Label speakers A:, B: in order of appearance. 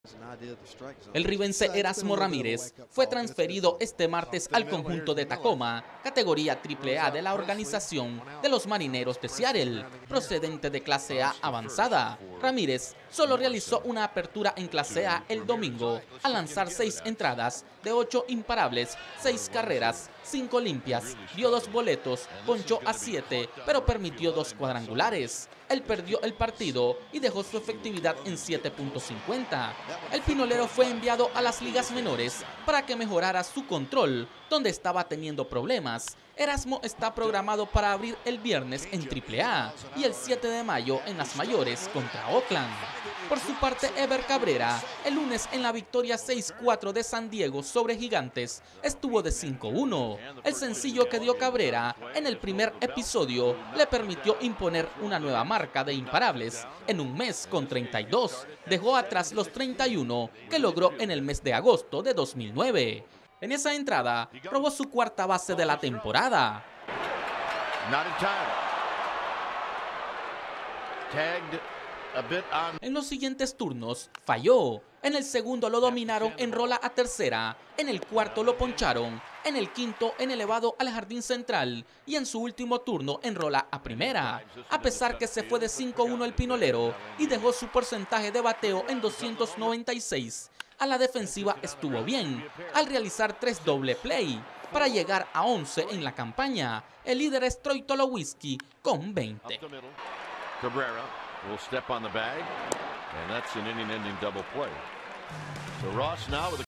A: El ribense Erasmo Ramírez fue transferido este martes al conjunto de Tacoma, categoría AAA de la organización de los Marineros de Seattle, procedente de clase A avanzada. Ramírez solo realizó una apertura en clase A el domingo al lanzar 6 entradas de 8 imparables, 6 carreras, 5 limpias, dio 2 boletos, ponchó a 7, pero permitió 2 cuadrangulares. Él perdió el partido y dejó su efectividad en 7.50. El pinolero fue enviado a las ligas menores para que mejorara su control, donde estaba teniendo problemas. Erasmo está programado para abrir el viernes en AAA y el 7 de mayo en las mayores contra Oakland. Por su parte, Ever Cabrera, el lunes en la victoria 6-4 de San Diego sobre Gigantes, estuvo de 5-1. El sencillo que dio Cabrera en el primer episodio le permitió imponer una nueva marca de imparables en un mes con 32. Dejó atrás los 31 que logró en el mes de agosto de 2009. En esa entrada, robó su cuarta base de la temporada. En los siguientes turnos, falló. En el segundo lo dominaron en rola a tercera, en el cuarto lo poncharon, en el quinto en elevado al jardín central y en su último turno en rola a primera. A pesar que se fue de 5-1 el pinolero y dejó su porcentaje de bateo en 296, a la defensiva estuvo bien al realizar 3 doble play para llegar a 11 en la campaña. El líder es Troy Tulowitzki con 20.
B: Cabrera will step on the bag, and that's an inning-ending double play. So Ross now with a